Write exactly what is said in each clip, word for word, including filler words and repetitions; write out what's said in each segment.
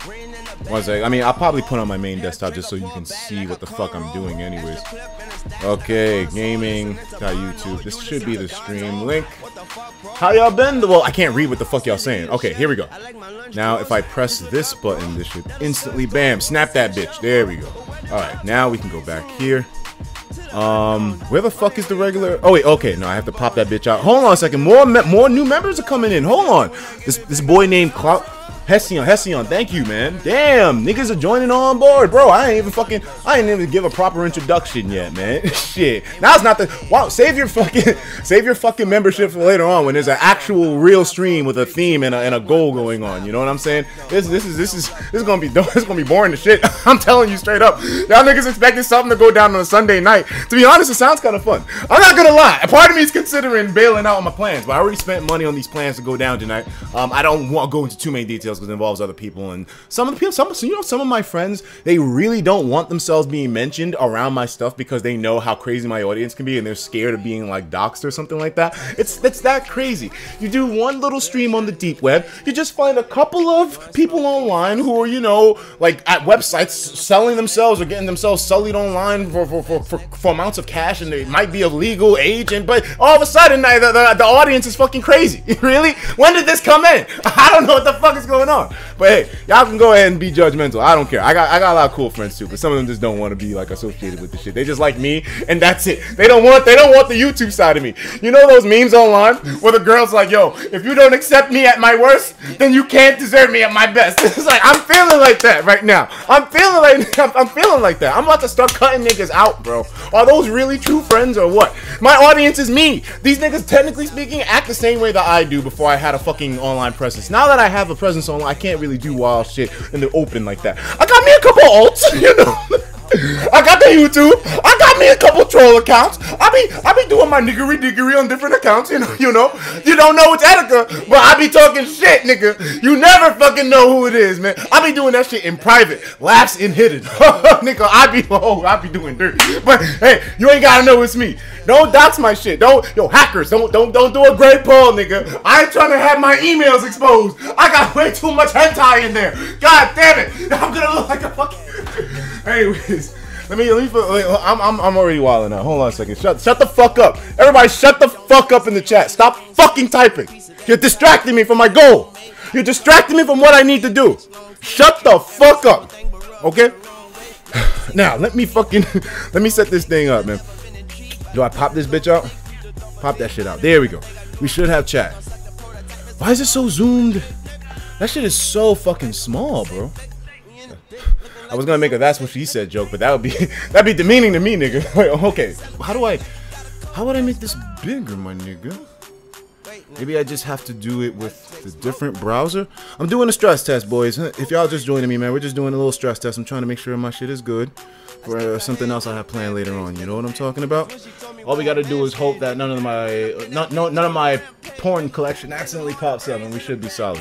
One sec. I mean, I'll probably put on my main desktop just so you can see what the fuck I'm doing anyways. Okay, gaming, got YouTube. This should be the stream link. How y'all been? Well, I can't read what the fuck y'all saying. Okay, here we go. Now, if I press this button, this should instantly, bam, snap that bitch. There we go. Alright, now we can go back here. Um, where the fuck is the regular? Oh wait, okay, no, I have to pop that bitch out. Hold on a second. More, me more new members are coming in. Hold on. This this boy named Clout. Hession, Hession, thank you, man. Damn, niggas are joining on board, bro. I ain't even fucking, I ain't even give a proper introduction yet, man. Shit. Now's not the, wow, save your fucking, save your fucking membership for later on when there's an actual real stream with a theme and a, and a goal going on. You know what I'm saying? This, this is, this is, this is gonna be, this is gonna be boring as shit. I'm telling you straight up. Y'all niggas expecting something to go down on a Sunday night. To be honest, it sounds kind of fun. I'm not gonna lie. A part of me is considering bailing out on my plans, but I already spent money on these plans to go down tonight. Um, I don't want to go into too many details because it involves other people, and some of the people, some, you know, some of my friends, they really don't want themselves being mentioned around my stuff because they know how crazy my audience can be, and they're scared of being like doxxed or something like that. It's it's that crazy. You do one little stream on the deep web, you just find a couple of people online who are, you know, like at websites selling themselves or getting themselves sullied online for for, for, for, for amounts of cash, and they might be of legal age, and but all of a sudden the, the, the audience is fucking crazy. Really? When did this come in? I don't know what the fuck is going on. But hey, y'all can go ahead and be judgmental. I don't care. I got I got a lot of cool friends too, but some of them just don't want to be like associated with the shit. They just like me, and that's it. They don't want they don't want the YouTube side of me. You know those memes online where the girl's like, "Yo, if you don't accept me at my worst, then you can't deserve me at my best." It's like I'm feeling like that right now. I'm feeling like I'm, I'm feeling like that. I'm about to start cutting niggas out, bro. Are those really true friends or what? My audience is me. These niggas, technically speaking, act the same way that I do before I had a fucking online presence. Now that I have a presence online, I can't really do wild shit in the open like that. I got me a couple alts, you know. I got the YouTube. I got me a couple troll accounts. I be I be doing my niggery diggery on different accounts, you know, you know. You don't know it's Etika, but I be talking shit, nigga. You never fucking know who it is, man. I be doing that shit in private. Laughs in hidden. Nigga, I be oh, I be doing dirt. But hey, you ain't gotta know it's me. Don't dox my shit. Don't yo hackers, don't don't don't do a great poll, nigga. I ain't trying to have my emails exposed. I got way too much hentai in there. God damn it. I'm gonna look like a fucking anyways, let me, let me, I'm, I'm, I'm already wilding out. Hold on a second. Shut, shut the fuck up. Everybody shut the fuck up in the chat. Stop fucking typing. You're distracting me from my goal. You're distracting me from what I need to do. Shut the fuck up. Okay? Now, let me fucking, let me set this thing up, man. Do I pop this bitch out? Pop that shit out. There we go. We should have chat. Why is it so zoomed? That shit is so fucking small, bro. I was gonna make a "that's what she said" joke, but that would be that'd be demeaning to me, nigga. Wait, okay. How do I? How would I make this bigger, my nigga? Maybe I just have to do it with the different browser. I'm doing a stress test, boys. If y'all just joining me, man, we're just doing a little stress test. I'm trying to make sure my shit is good for uh, something else I have planned later on. You know what I'm talking about? All we gotta do is hope that none of my not no none of my porn collection accidentally pops up, and we should be solid.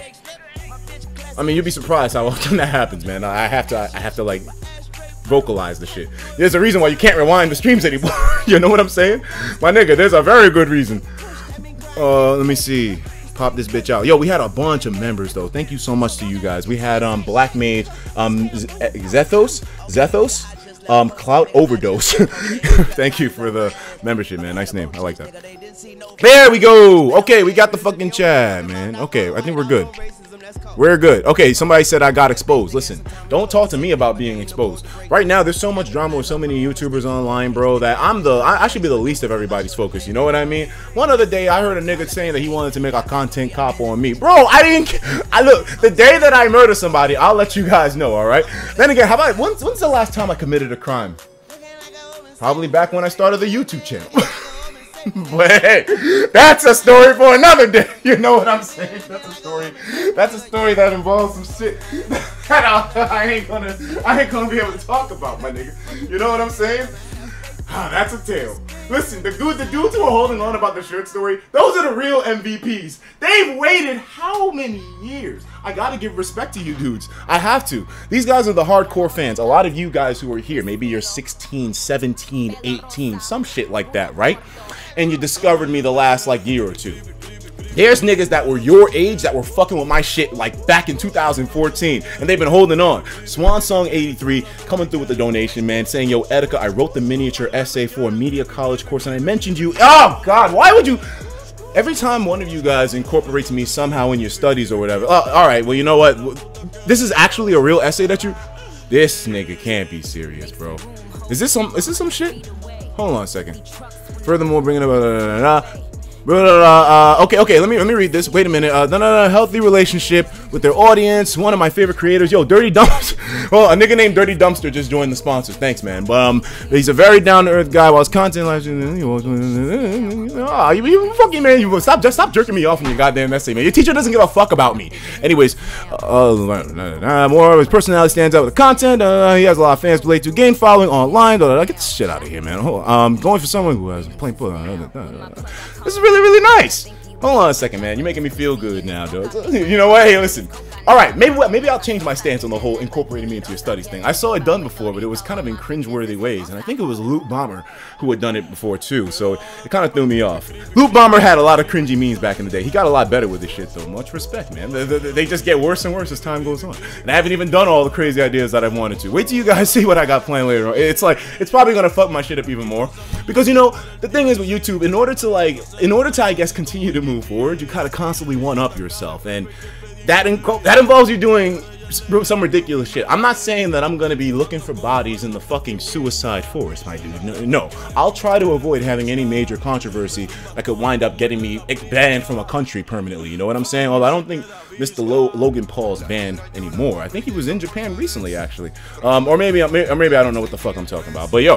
I mean, you'd be surprised how often that happens, man. I have to, I have to like vocalize the shit. There's a reason why you can't rewind the streams anymore. You know what I'm saying, my nigga? There's a very good reason. Uh, let me see. Pop this bitch out. Yo, we had a bunch of members though. Thank you so much to you guys. We had um Black Mage, um Zethos, Zethos, um Clout Overdose. Thank you for the membership, man. Nice name. I like that. There we go. Okay, we got the fucking chat, man. Okay, I think we're good. We're good. Okay, somebody said I got exposed. Listen, don't talk to me about being exposed. Right now, there's so much drama with so many YouTubers online, bro, that I'm the, I, I should be the least of everybody's focus. You know what I mean? One other day, I heard a nigga saying that he wanted to make a content cop on me. Bro, I didn't, I look, the day that I murder somebody, I'll let you guys know, all right? Then again, how about, when's, when's the last time I committed a crime? Probably back when I started the YouTube channel. But hey, that's a story for another day. You know what I'm saying? That's a story. That's a story that involves some shit that I, I ain't gonna, I ain't gonna be able to talk about, my nigga. You know what I'm saying? Ah, that's a tale. Listen, the dude, the dudes who are holding on about the shirt story, those are the real M V Ps. They've waited how many years? I gotta give respect to you dudes. I have to. These guys are the hardcore fans. A lot of you guys who are here, maybe you're sixteen, seventeen, eighteen, some shit like that, right? And you discovered me the last like year or two. There's niggas that were your age that were fucking with my shit like back in two thousand fourteen, and they've been holding on. Swan Song eighty-three coming through with the donation, man, saying, yo, Etika, I wrote the miniature essay for a media college course, and I mentioned you. Oh, God, why would you? Every time one of you guys incorporates me somehow in your studies or whatever. Oh, all right, well, you know what? This is actually a real essay that you... This nigga can't be serious, bro. Is this some, is this some shit? Hold on a second. Furthermore, bringing up... Uh, uh, uh, Uh, okay, okay, let me let me read this. Wait a minute. Uh, no, no, no, healthy relationship with their audience. One of my favorite creators. Yo, Dirty Dumpster. Well, a nigga named Dirty Dumpster just joined the sponsors. Thanks, man. But um, he's a very down to earth guy. While his content lives, oh, you, you fucking man, you stop just stop jerking me off in your goddamn essay, man. Your teacher doesn't give a fuck about me. Anyways, uh, more of his personality stands out with the content. Uh, he has a lot of fans to relate to, gain following online. Get this shit out of here, man. Um, going for someone who has plain foot. This is really, really nice. Hold on a second, man. You're making me feel good now, dog. You know what? Hey, listen. All right, maybe maybe I'll change my stance on the whole incorporating me into your studies thing. I saw it done before, but it was kind of in cringeworthy ways, and I think it was Loot Bomber who had done it before too, so it kind of threw me off. Loot Bomber had a lot of cringy memes back in the day. He got a lot better with this shit, though. Much respect, man. They, they, they just get worse and worse as time goes on, and I haven't even done all the crazy ideas that I wanted to. Wait till you guys see what I got planned later on. It's like it's probably gonna fuck my shit up even more, because you know the thing is with YouTube, in order to like, in order to I guess continue to move forward, you gotta constantly one up yourself, and that inc that involves you doing some ridiculous shit. I'm not saying that I'm gonna be looking for bodies in the fucking suicide forest, my dude. No, no, I'll try to avoid having any major controversy that could wind up getting me banned from a country permanently. You know what I'm saying? Although I don't think Mister Lo Logan Paul's banned anymore. I think he was in Japan recently, actually. Um, or maybe, or maybe I don't know what the fuck I'm talking about. But yo.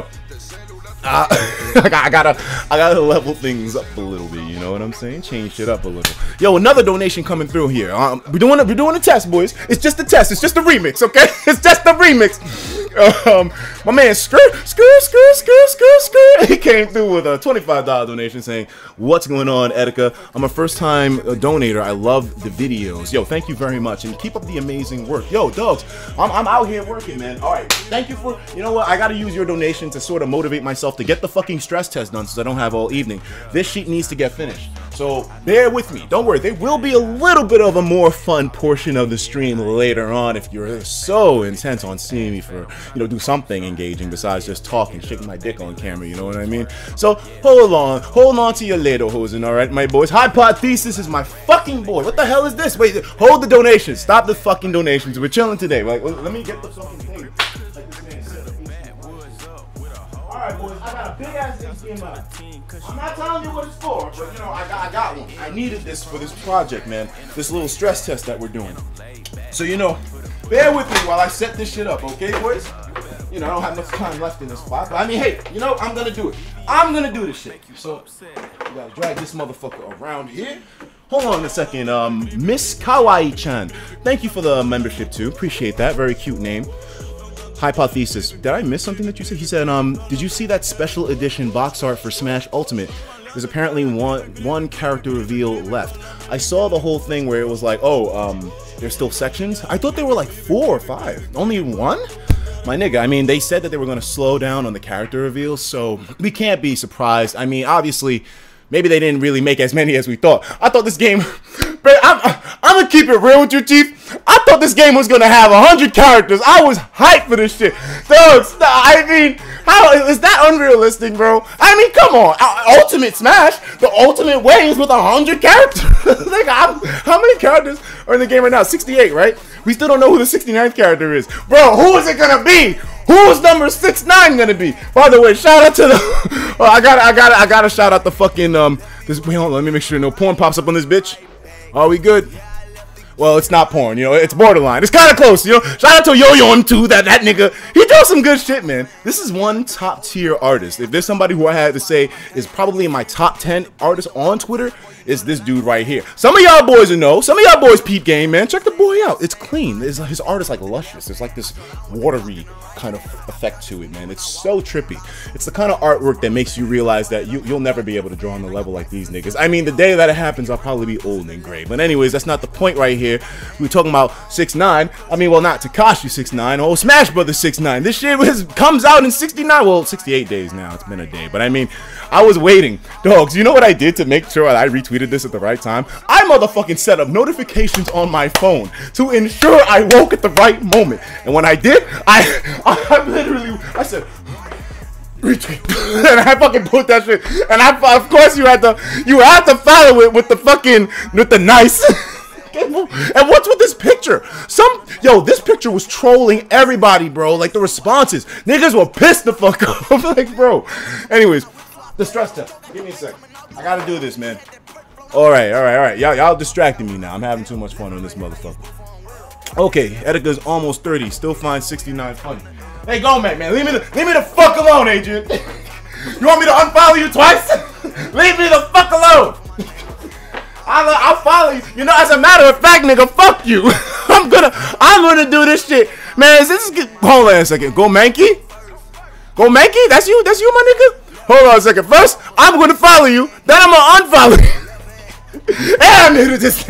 Uh, I, got, I gotta, I gotta level things up a little bit. You know what I'm saying? Change shit up a little. Yo, another donation coming through here. Um, we're doing, a, we're doing a test, boys. It's just a test. It's just a remix, okay? It's just a remix. Um, my man, skirt, skirt, skirt, skirt, skirt, skirt. He came through with a twenty-five dollar donation saying, "What's going on, Etika? I'm a first-time donator. I love the videos. Yo, thank you very much, and keep up the amazing work. Yo, dogs, I'm, I'm out here working, man. All right, thank you for. You know what? I gotta use your donation to sort of motivate myself to get the fucking stress test done, since I don't have all evening. This sheet needs to get finished. So bear with me. Don't worry. There will be a little bit of a more fun portion of the stream later on if you're so intent on seeing me for, you know, do something engaging besides just talking, shaking my dick on camera. You know what I mean? So hold on, hold on to your lederhosen, all right, my boys. Hypothesis is my fucking boy. What the hell is this? Wait, hold the donations. Stop the fucking donations. We're chilling today. Like, let me get the fucking thing. Alright, boys, I got a big ass H D M I. I'm not telling you what it's for, but you know, I got, I got one. I needed this for this project, man. This little stress test that we're doing. So, you know, bear with me while I set this shit up, okay, boys? You know, I don't have much time left in this spot, but I mean, hey, you know, I'm gonna do it. I'm gonna do this shit. So, we gotta drag this motherfucker around here. Hold on a second, um, Miss Kawaii-chan. Thank you for the membership, too. Appreciate that. Very cute name. Hypothesis. Did I miss something that you said? He said, um, did you see that special edition box art for Smash Ultimate? There's apparently one one character reveal left. I saw the whole thing where it was like, oh, um, there's still sections? I thought there were like four or five. Only one? My nigga, I mean, they said that they were going to slow down on the character reveals, so we can't be surprised. I mean, obviously, maybe they didn't really make as many as we thought. I thought this game... I'm, I'm gonna keep it real with you, Chief. I thought this game was gonna have a hundred characters. I was hyped for this shit. Dogs, I mean, how is that unrealistic, bro? I mean, come on. Ultimate Smash, the ultimate way is with a hundred characters. Like, how, how many characters are in the game right now? sixty-eight, right? We still don't know who the sixty-ninth character is. Bro, who is it gonna be? Who's number sixty-nine gonna be? By the way, shout out to the... oh, I gotta, I gotta, I gotta shout out the fucking, um... This, wait, hold on, let me make sure no porn pops up on this bitch. Are we good? Well, it's not porn, you know, it's borderline. It's kind of close, you know. Shout out to Yo-Yo M too, that, that nigga. He does some good shit, man. This is one top tier artist. If there's somebody who I had to say is probably in my top ten artists on Twitter, it's this dude right here. Some of y'all boys will know. Some of y'all boys peep game, man. Check the boy out. It's clean. It's, his art is like luscious. There's like this watery kind of effect to it, man. It's so trippy. It's the kind of artwork that makes you realize that you, you'll never be able to draw on the level like these niggas. I mean, the day that it happens, I'll probably be old and gray. But anyways, that's not the point right here. here. We were talking about six nine. I mean, well, not Tekashi six nine. Oh, Smash Brothers six nine. This shit was comes out in sixty-nine. Well, sixty-eight days now. It's been a day. But I mean, I was waiting. Dogs, you know what I did to make sure I retweeted this at the right time? I motherfucking set up notifications on my phone to ensure I woke at the right moment. And when I did, I, I, I literally, I said, retweet. And I fucking put that shit. And I, of course, you had to, you had to follow it with the fucking, with the nice. And what's with this picture? Some, yo, this picture was trolling everybody, bro. Like, the responses. Niggas were pissed the fuck off. Like, bro. Anyways, the stress test. Give me a sec. I gotta do this, man. Alright, alright, alright. Y'all, y'all distracting me now. I'm having too much fun on this motherfucker. Okay, Edika's almost thirty. Still finds sixty-nine funny. Hey, go, man, man. Leave me the, leave me the fuck alone, Adrian. You want me to unfollow you twice? Leave me the fuck alone. I'll, I'll follow you. You know, as a matter of fact, nigga, fuck you. I'm gonna, I'm gonna do this shit, man. Is this good? Hold on a second. Go, Mankey. Go, Mankey. That's you. That's you, my nigga. Hold on a second. First, I'm gonna follow you. Then I'm gonna unfollow you. And I'm gonna just.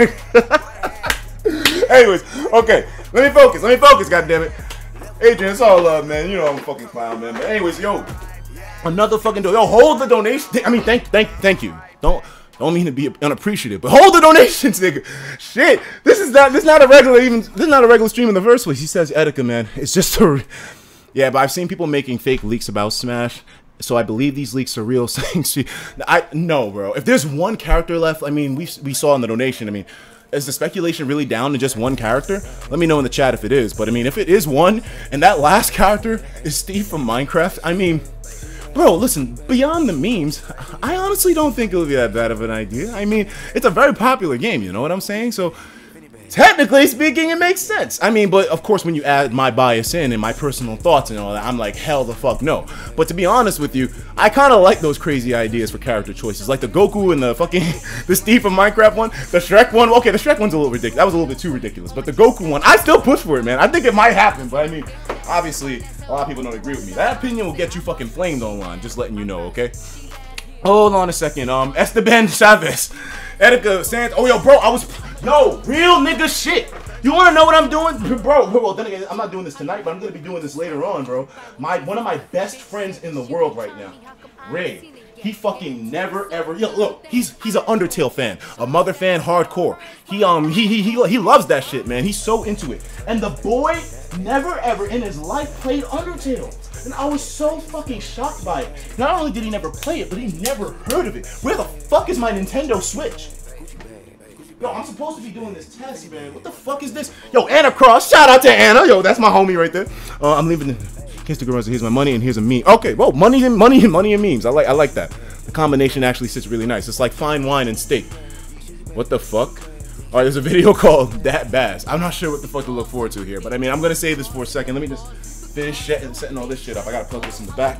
Anyways, okay. Let me focus. Let me focus. Goddammit. Adrian, it's all love, man. You know I'm a fucking clown, man. But anyways, yo, another fucking do. Yo, hold the donation. I mean, thank, thank, thank you. Don't. Don't mean to be unappreciative, but hold the donations, nigga. Shit, this is not this is not a regular even this is not a regular stream in the first place. He says Edika, man. It's just a yeah, but I've seen people making fake leaks about Smash, so I believe these leaks are real. Saying she, I no, bro. If there's one character left, I mean, we we saw in the donation. I mean, is the speculation really down to just one character? Let me know in the chat if it is. But I mean, if it is one, and that last character is Steve from Minecraft, I mean. Bro, listen, beyond the memes, I honestly don't think it would be that bad of an idea. I mean, it's a very popular game, you know what I'm saying? So, technically speaking, it makes sense. I mean, but of course, when you add my bias in and my personal thoughts and all that, I'm like, hell the fuck no. But to be honest with you, I kind of like those crazy ideas for character choices. Like the Goku and the fucking, the Steve from Minecraft one, the Shrek one. Okay, the Shrek one's a little ridiculous. That was a little bit too ridiculous. But the Goku one, I still push for it, man. I think it might happen, but I mean, obviously, a lot of people don't agree with me. That opinion will get you fucking flamed online, just letting you know, okay? Hold on a second. Um, Esteban Chavez. Edika Sands. Oh, yo, bro, I was... Yo, real nigga shit. You want to know what I'm doing? Bro, bro, then again, I'm not doing this tonight, but I'm going to be doing this later on, bro. My One of my best friends in the world right now, Ray. He fucking never ever. Yo, look, he's he's an Undertale fan, a Mother fan, hardcore. He um he he he he loves that shit, man. He's so into it. And the boy never ever in his life played Undertale, and I was so fucking shocked by it. Not only did he never play it, but he never heard of it. Where the fuck is my Nintendo Switch? Yo, I'm supposed to be doing this test, man. What the fuck is this? Yo, Anna Cross. Shout out to Anna. Yo, that's my homie right there. Uh, I'm leaving. The Instagram, so here's my money and here's a meme. Okay, well, money and money and money and memes. I like I like that. The combination actually sits really nice. It's like fine wine and steak. What the fuck? All right, there's a video called That Bass. I'm not sure what the fuck to look forward to here, but I mean, I'm gonna save this for a second. Let me just finish setting, setting all this shit up. I gotta plug this in the back.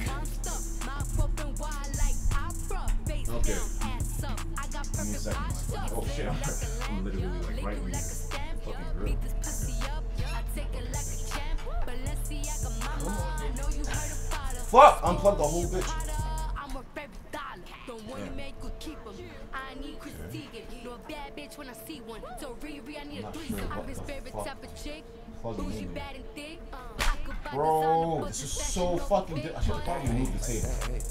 Okay. Give me a second. Oh shit, I'm, I'm literally like right where you fucking grill. Fuck! Unplug the whole bitch. Bro, this is so fucking di I should probably move the table.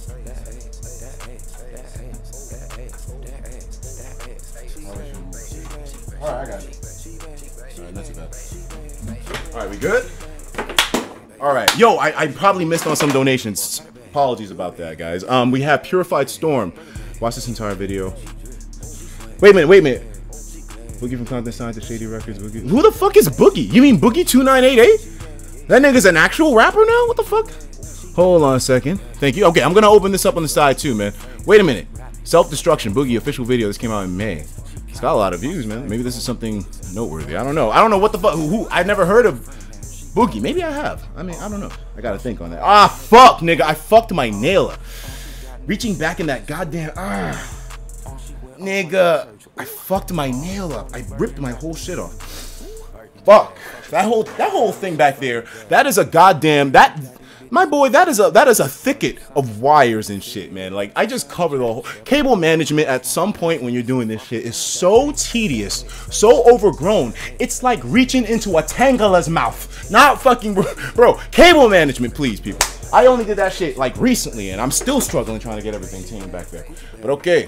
Alright, I got it. Alright, not too bad. Alright, we good? Alright, yo, I, I probably missed on some donations. Apologies about that, guys. Um, we have Purified Storm. Watch this entire video. Wait a minute, wait a minute. Boogie from Content Science to Shady Records. Boogie. Who the fuck is Boogie? You mean Boogie two nine eight eight? That nigga's an actual rapper now? What the fuck? Hold on a second. Thank you. Okay, I'm gonna open this up on the side too, man. Wait a minute. Self-Destruction, Boogie official video. This came out in May. It's got a lot of views, man. Maybe this is something noteworthy. I don't know. I don't know what the fuck. Who, who? I've never heard of Boogie. Maybe I have. I mean, I don't know. I gotta think on that. Ah, fuck, nigga. I fucked my nail up. Reaching back in that goddamn. Ah. Nigga. I fucked my nail up. I ripped my whole shit off. Fuck. That whole that whole thing back there. That is a goddamn. That My boy, that is a that is a thicket of wires and shit, man. Like, I just cover the whole cable management at some point when you're doing this shit is so tedious, so overgrown. It's like reaching into a tangala's mouth. Not fucking bro, bro. Cable management, please, people. I only did that shit like recently, and I'm still struggling trying to get everything tamed back there. But okay.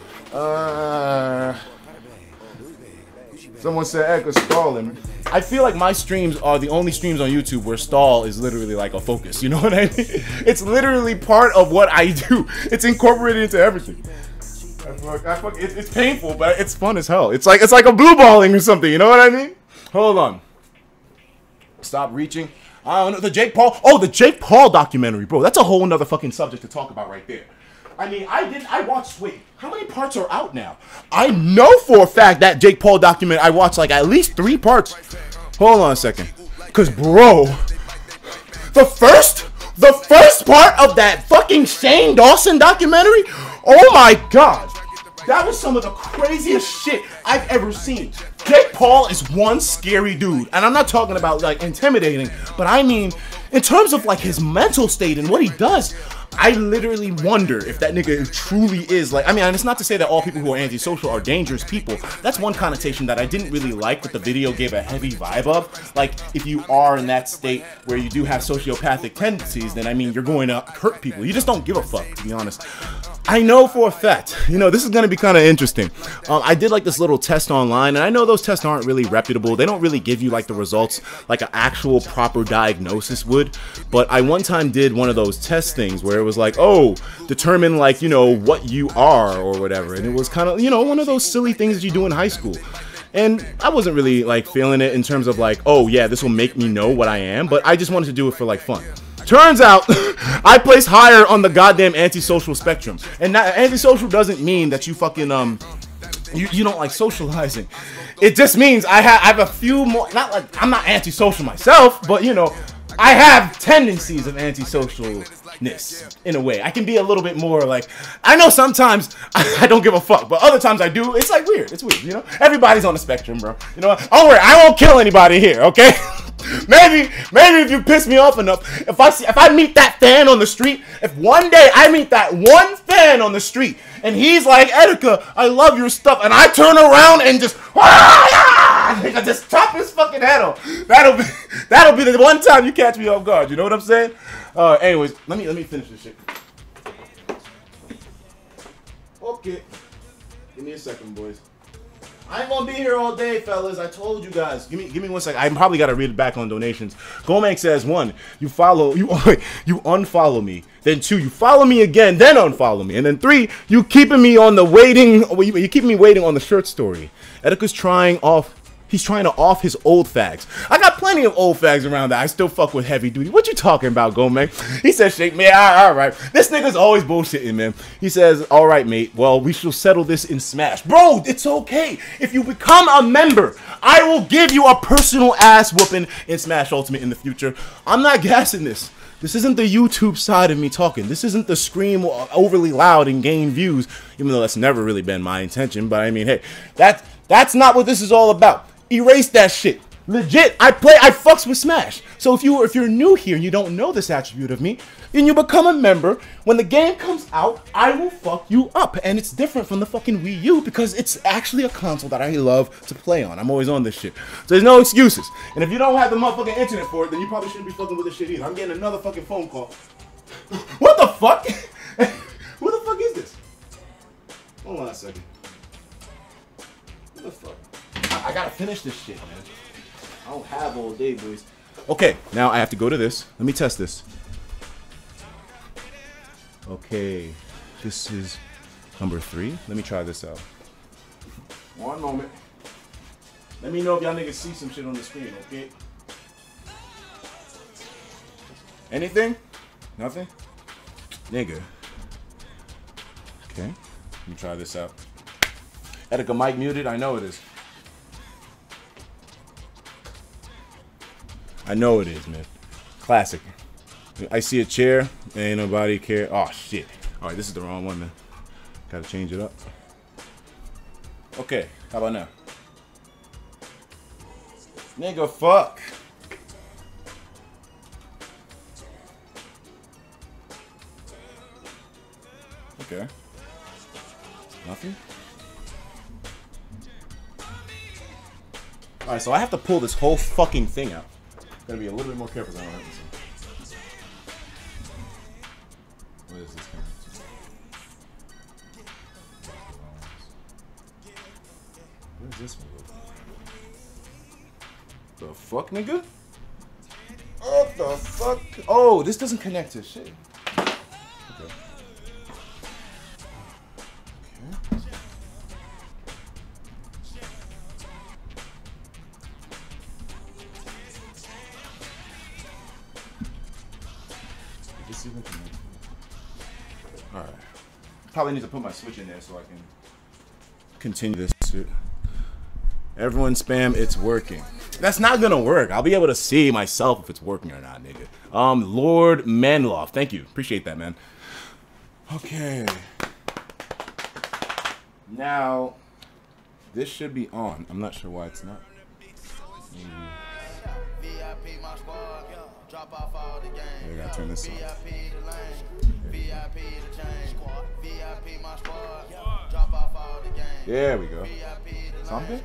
Uh, someone said Edgar stalling. I feel like my streams are the only streams on YouTube where stall is literally like a focus. You know what I mean? It's literally part of what I do. It's incorporated into everything. I fuck, I fuck, it, it's painful, but it's fun as hell. It's like it's like a blue balling or something. You know what I mean? Hold on. Stop reaching. I don't know, the Jake Paul. Oh, the Jake Paul documentary, bro. That's a whole nother fucking subject to talk about right there. I mean, I did. I watched. Wait, how many parts are out now? I know for a fact that Jake Paul documentary. I watched like at least three parts. Hold on a second, cause bro, the first, the first part of that fucking Shane Dawson documentary. Oh my god, that was some of the craziest shit I've ever seen. Jake Paul is one scary dude, and I'm not talking about like intimidating, but I mean in terms of like his mental state and what he does. I literally wonder if that nigga truly is like, I mean, and it's not to say that all people who are antisocial are dangerous people. That's one connotation that I didn't really like, but the video gave a heavy vibe of. Like, if you are in that state where you do have sociopathic tendencies, then I mean, you're going to hurt people. You just don't give a fuck, to be honest. I know for a fact, you know, this is going to be kind of interesting. Um, I did like this little test online, and I know those tests aren't really reputable. They don't really give you like the results like an actual proper diagnosis would. But I one time did one of those test things where it was like, oh, determine like, you know, what you are or whatever. And it was kind of, you know, one of those silly things that you do in high school. And I wasn't really like feeling it in terms of like, oh yeah, this will make me know what I am. But I just wanted to do it for like fun. Turns out, I place higher on the goddamn antisocial spectrum. And that antisocial doesn't mean that you fucking, um, you, you don't like socializing. It just means I have, I have a few more, not like, I'm not antisocial myself, but you know, I have tendencies of antisocialness in a way. I can be a little bit more like, I know sometimes I, I don't give a fuck, but other times I do. It's like weird. It's weird, you know? Everybody's on the spectrum, bro. You know what? Don't worry, I won't kill anybody here, okay? Maybe, maybe if you piss me off enough, if I see, if I meet that fan on the street, if one day I meet that one fan on the street, and he's like, Etika, I love your stuff, and I turn around and just, I just chop his fucking head off. That'll be, that'll be the one time you catch me off guard. You know what I'm saying? Uh, anyways, let me let me finish this shit. Okay, give me a second, boys. I ain't gonna be here all day, fellas. I told you guys. Give me, give me one second. I probably gotta read it back on donations. Gomek says, one, you follow, you, you unfollow me. Then two, you follow me again, then unfollow me. And then three, you keeping me on the waiting. You, you keeping me waiting on the shirt story. Etika's trying off. He's trying to off his old fags. I got plenty of old fags around that I still fuck with heavy duty. What you talking about, Gomek? He says, shake me. All right. This nigga's always bullshitting, man. He says, all right, mate. Well, we shall settle this in Smash. Bro, it's okay. If you become a member, I will give you a personal ass whooping in Smash Ultimate in the future. I'm not gassing this. This isn't the YouTube side of me talking. This isn't the scream overly loud and gain views, even though that's never really been my intention. But I mean, hey, that, that's not what this is all about. Erase that shit. Legit, I play, I fucks with Smash. So if you if you're new here and you don't know this attribute of me, and you become a member, when the game comes out, I will fuck you up. And it's different from the fucking Wii U because it's actually a console that I love to play on. I'm always on this shit. So there's no excuses. And if you don't have the motherfucking internet for it, then you probably shouldn't be fucking with this shit either. I'm getting another fucking phone call. What the fuck? Who the fuck is this? Hold on a second. What the fuck? I, I gotta finish this shit, man. I don't have all day, boys. Okay, now I have to go to this. Let me test this. Okay, this is number three. Let me try this out. One moment. Let me know if y'all niggas see some shit on the screen, okay? Anything? Nothing? Nigga. Okay, let me try this out. Etika mic muted? I know it is. I know it is, man. Classic. I see a chair. Ain't nobody care. Oh, shit. All right, this is the wrong one, man. Gotta change it up. Okay, how about now? Nigga, fuck. Okay. Nothing? Alright, so I have to pull this whole fucking thing out. Gotta be a little bit more careful than I don't hurt myself. What is this coming to? What is this one? The fuck, nigga? What the fuck? Oh, this doesn't connect to shit. Okay. Okay. This even connect? Alright. Probably need to put my switch in there so I can continue this shit. Everyone spam, it's working. That's not gonna work. I'll be able to see myself if it's working or not, nigga. Um, Lord Manloff, thank you. Appreciate that, man. Okay. Now, this should be on. I'm not sure why it's not. Mm. I gotta turn this on. There we go. Something?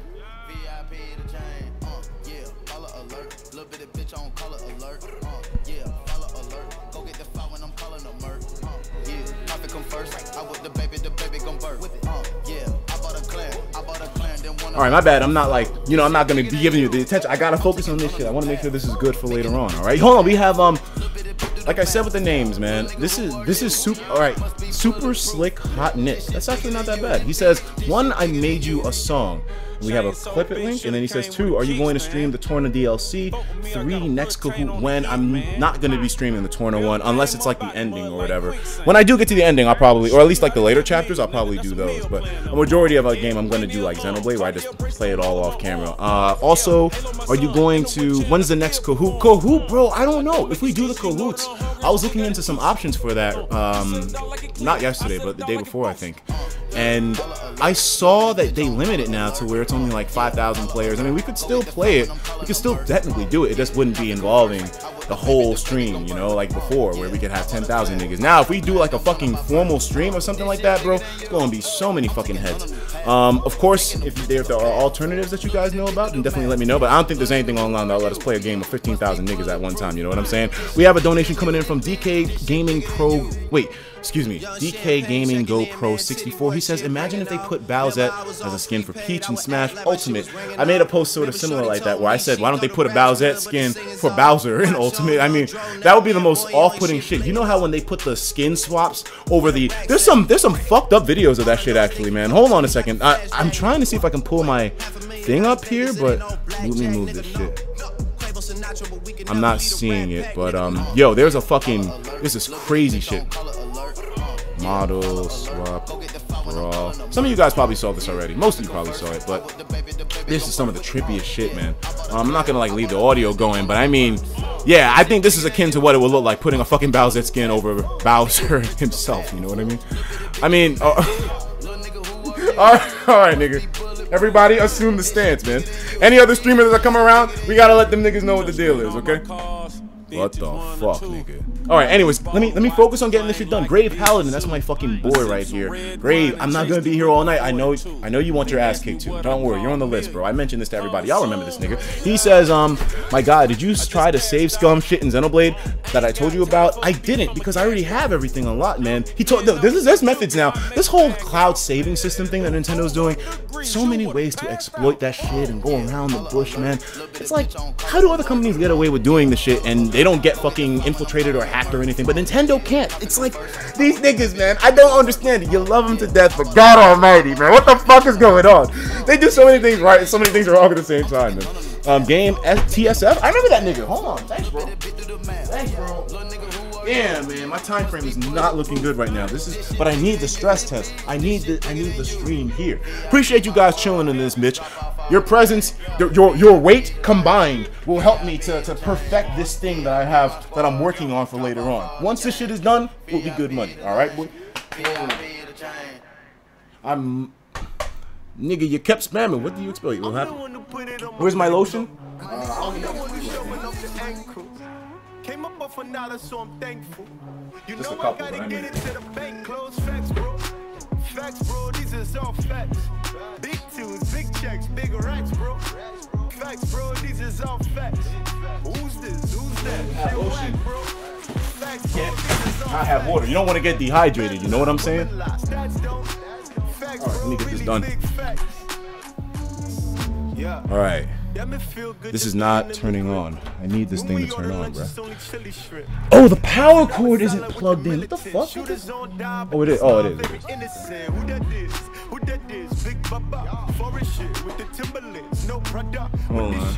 Little bit of bitch on color alert. Uh, yeah, follow alert. Go get the file when I'm calling a murk. Uh, yeah, profit come first. I with the baby, the baby gon' birth. Uh, yeah, I bought a clan. I bought a clan. Then one. All right, my bad. I'm not like, you know, I'm not gonna be giving you the attention. I gotta focus on this shit. I want to make sure this is good for later on. All right, hold on. We have um, like I said with the names, man. This is this is super. All right, super slick hot Nick. That's actually not that bad. He says, one, I made you a song. We have a clip it link, and then he says, two, are you going to stream the Torna D L C? Three, next Kahoot when? I'm not going to be streaming the Torna one, unless it's like the ending or whatever. When I do get to the ending, I'll probably, or at least like the later chapters, I'll probably do those. But a majority of a game, I'm going to do like Xenoblade, where I just play it all off camera. Uh, also, are you going to, when's the next Kahoot? Kahoot, bro, I don't know. If we do the Kahoots, I was looking into some options for that, um, not yesterday, but the day before, I think. And I saw that they limit it now to where it's only like five thousand players. I mean, we could still play it. We could still technically do it. It just wouldn't be involving the whole stream, you know, like before, where we could have ten thousand niggas. Now, if we do like a fucking formal stream or something like that, bro, it's going to be so many fucking heads. Um, of course, if there, if there are alternatives that you guys know about, then definitely let me know. But I don't think there's anything online that'll let us play a game of fifteen thousand niggas at one time, you know what I'm saying? We have a donation coming in from D K Gaming Pro. Wait. Excuse me, D K Gaming Go Pro sixty-four. He says, imagine if they put Bowsette as a skin for Peach and Smash Ultimate. I made a post sort of similar like that where I said, why don't they put a Bowsette skin for Bowser in Ultimate? I mean, that would be the most off-putting shit. You know how when they put the skin swaps over the... There's some there's some fucked up videos of that shit actually, man. Hold on a second. I, I'm trying to see if I can pull my thing up here, but let me move this shit. I'm not seeing it, but um, yo, there's a fucking... This is crazy shit. Model, swap, brawl. Some of you guys probably saw this already. Most of you probably saw it, but this is some of the trippiest shit, man. Um, I'm not gonna like leave the audio going, but I mean, yeah, I think this is akin to what it would look like putting a fucking Bowsette skin over Bowser himself. You know what I mean? I mean, uh, all right, all right, nigga. Everybody assume the stance, man. Any other streamers that come around, we gotta let them niggas know what the deal is, okay? What the fuck, nigga? Alright, anyways, let me let me focus on getting this shit done. Grave Paladin, that's my fucking boy right here. Grave, I'm not gonna be here all night. I know I know you want your ass kicked too. Don't worry, you're on the list, bro. I mentioned this to everybody. Y'all remember this nigga. He says, um, my god, did you try to save scum shit in Xenoblade that I told you about? I didn't, because I already have everything unlocked, man. He told this is there's methods now. This whole cloud saving system thing that Nintendo's doing, so many ways to exploit that shit and go around the bush, man. It's like, how do other companies get away with doing this shit and they don't get fucking infiltrated or hacked or anything, but Nintendo can't? It's like, these niggas, man, I don't understand it. You love them to death, but God almighty, man, what the fuck is going on? They do so many things right and so many things wrong at the same time, man. Um, game T S F, I remember that nigga. Hold on, thanks, bro. Thanks, bro. Yeah, man, my time frame is not looking good right now. This is, but I need the stress test. I need the, I need the stream here. Appreciate you guys chilling in this bitch. Your presence, your, your your weight combined will help me to to perfect this thing that I have that I'm working on for later on. Once this shit is done, we'll be good money. All right, boy. I'm, nigga, you kept spamming. What do you expect? What happened? Where's my lotion? Uh, Came up off another, so I'm thankful. You Just know a couple, I gotta get it to the bank, close facts, bro. Facts, bro, these is all facts. Big tunes, big checks, big racks, bro. Facts, bro, these is all facts. Who's this? Who's that? Shit whack, bro. Facts, bro, these is all I have water. You don't want to get dehydrated. You know what I'm saying? All right, let me get this done. All right. This is not turning on. I need this thing to turn on, bro. Oh, the power cord isn't plugged in. What the fuck? Oh, it is. Oh, it is. It is. Hold on.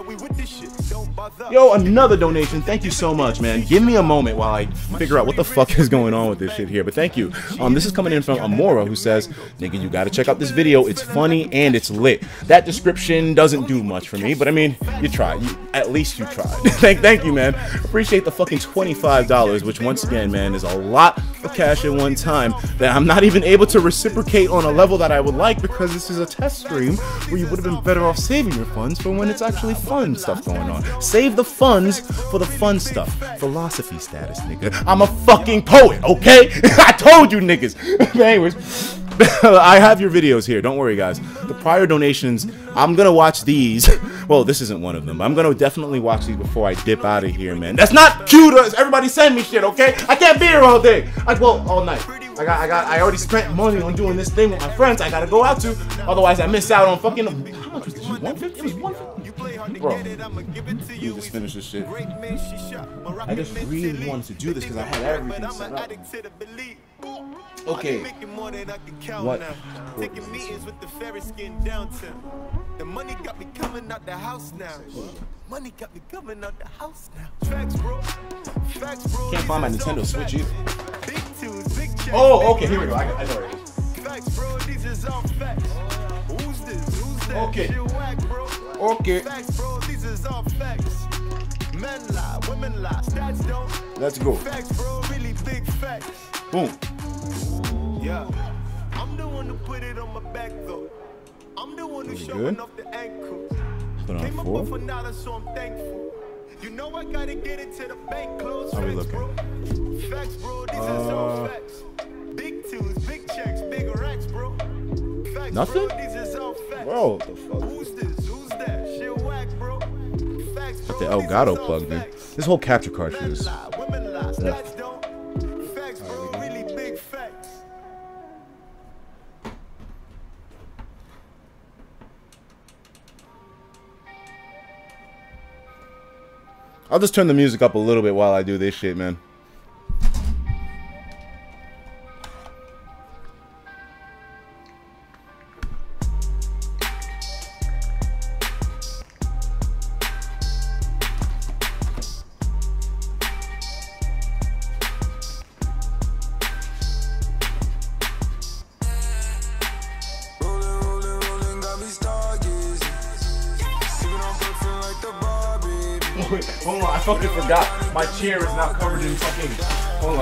Yo, another donation. Thank you so much, man. Give me a moment while I figure out what the fuck is going on with this shit here. But thank you. Um, this is coming in from Amora, who says, "Nigga, you gotta check out this video. It's funny and it's lit." That description doesn't do much for me, but I mean, you tried. You, at least you tried. thank, thank you, man. Appreciate the fucking twenty-five dollars, which once again, man, is a lot of cash at one time that I'm not even able to reciprocate on a level that I would like, because this is a test stream where you would have been better off saving your funds for when it's actually fun stuff going on. Save the funds for the fun stuff. Philosophy status, nigga. I'm a fucking poet, okay? I told you, niggas. Anyways, I have your videos here. Don't worry, guys. The prior donations, I'm gonna watch these. Well, this isn't one of them, but I'm gonna definitely watch these before I dip out of here, man. That's not cute. Everybody send me shit, okay? I can't be here all day. I well, all night. I got, I got, I already spent money on doing this thing with my friends. I gotta go out to. Otherwise, I miss out on fucking. How much was this shit? one fifty? It was one fifty. Bro, you just finish this shit. I just really wanted to do this because I had everything set up. Okay. What? Taking meetings with the fair skin downtown. The money got me coming out the house now. Money got me coming out the house now. Facts, bro. Facts, bro. Can't find my Nintendo Switch either. Oh, okay. Here we go. I, I know it. Facts, bro. These is all facts. Who's this? Who's that? Okay. Okay. Facts, bro. These is all facts. Men lie, women lie. Stats don't. Let's go. Facts, bro. Really big facts. Boom. Yeah. I'm the one who put it on my back though. I'm the one who's showing off the ankles. Came up with another, so I'm thankful. You know I gotta get it to the bank close. How we looking? Facts, bro. These are all facts. Big tunes, big checks, big racks, bro. Facts, nothing? Bro, these is all facts. Bro, what the fuck? Who's this? Who's that? Shit whack, bro. Facts, bro. Got the Elgato plugged in. This whole capture card shit is. Yeah. Facts, bro. Really big facts. I'll just turn the music up a little bit while I do this shit, man. Hold on, I fucking forgot. My chair is now covered in fucking. Hold on.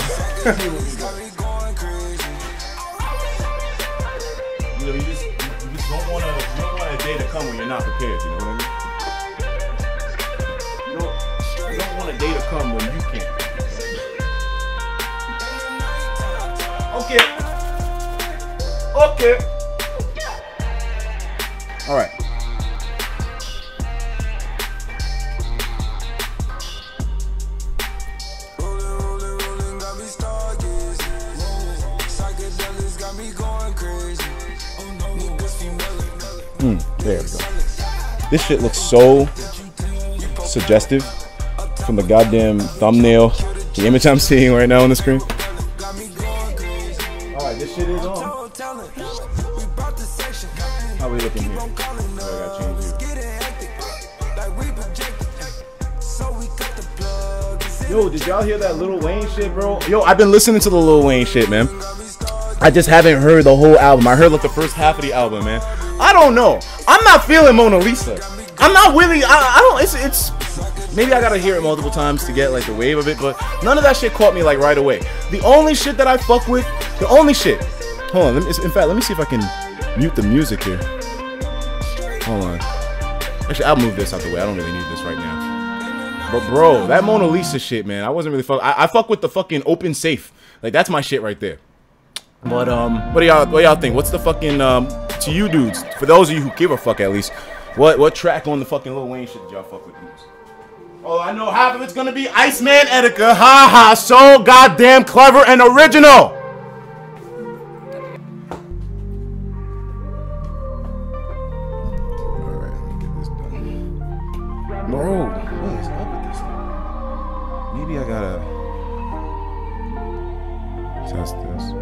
You know, you just, you just don't want to. You don't want a day to come when you're not prepared. You know what I mean? You don't. You don't want a day to come when you can't. Okay. Okay. All right. Mm, there we go. This shit looks so suggestive from the goddamn thumbnail, the image I'm seeing right now on the screen. Alright, this shit is on. How are we looking here? I gotta change here. Yo, did y'all hear that Lil Wayne shit, bro? Yo, I've been listening to the Lil Wayne shit, man. I just haven't heard the whole album. I heard like the first half of the album, man. I don't know. I'm not feeling Mona Lisa. I'm not really. I, I don't. It's. It's. Maybe I gotta hear it multiple times to get like the wave of it, but none of that shit caught me like right away. The only shit that I fuck with, the only shit. Hold on. Let me, in fact, let me see if I can mute the music here. Hold on. Actually, I'll move this out the way. I don't really need this right now. But bro, that Mona Lisa shit, man. I wasn't really fuck. I, I fuck with the fucking open safe. Like that's my shit right there. But um, what do y'all what y'all think? What's the fucking um to you dudes? For those of you who give a fuck at least, what what track on the fucking Lil Wayne shit did y'all fuck with dudes? Oh, I know half of it's gonna be Iceman Etika. Ha ha, so goddamn clever and original. Alright, let me get this done. Bro, what is up with this thing? Maybe I gotta test this.